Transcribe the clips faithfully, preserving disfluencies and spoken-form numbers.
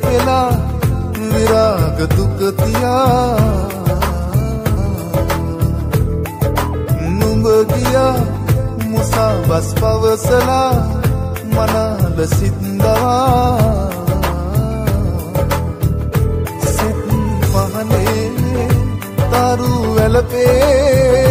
හෙලා විරාග දුක තියා නුඹ ගියා මුසා බස් පවසලා මනාල සින්දවා සිත් පහනේ තරු වැළපේ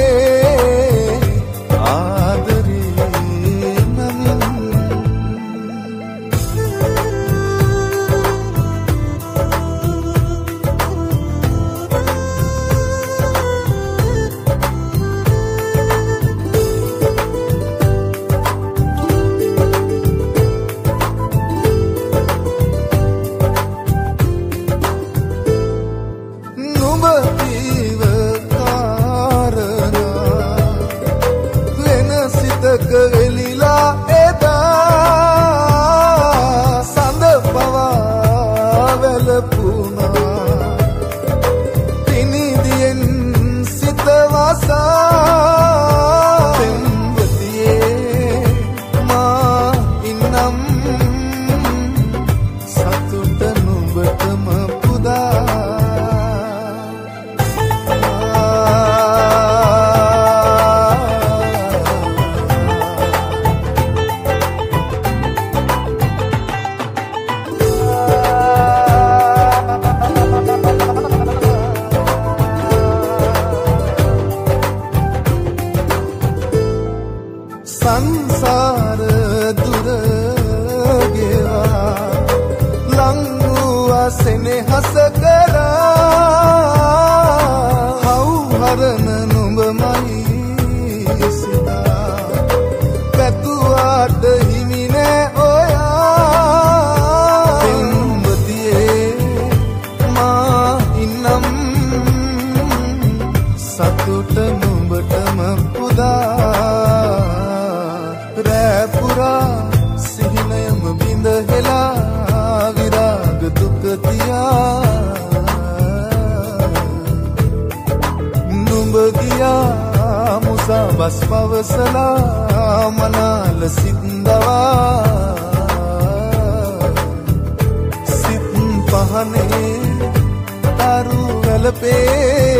සංසාර දුර ගෙවා ලංගුව සෙනෙහස කරා හවුහරන නුඹමයි සිතා පැතුවාට හිමි නෑ ඔයා පෙම්වතියේ මා ඉන්නම් සතුට නුඹටම පුදා රැපුරා සිහිනයම බිඳ හෙලා විරාග දුක තියා නුඹ ගියා මුසා බස් පවසලා මනාල සින්දවා සිත් පහනේ තරු වැළපේ